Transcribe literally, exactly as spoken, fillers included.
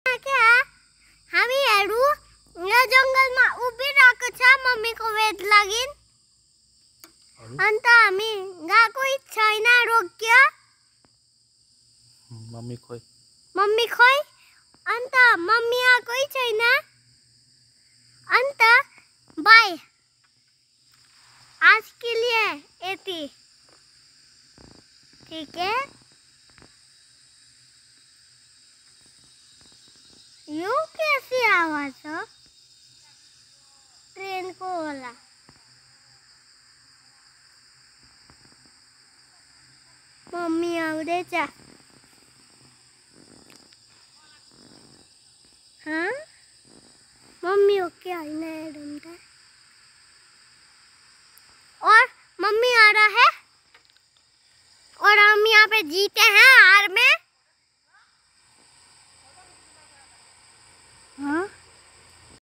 क्या हम हेरू या जंगल में उभी राख छा मम्मी को वेद लागिन अंत हामी गाको छैन रोक्यो मम्मी खोइ मम्मी खोइ अंत मम्मी आको छैन अंत बाय आज के लिए एती ठीक है। यू कैसी आवाज हो ट्रेन को होला मम्मी आउदे चा हाँ मम्मी ओके आई ना ढूंढता और मम्मी आ रहा है और हम यहाँ पे जीते हैं हार में।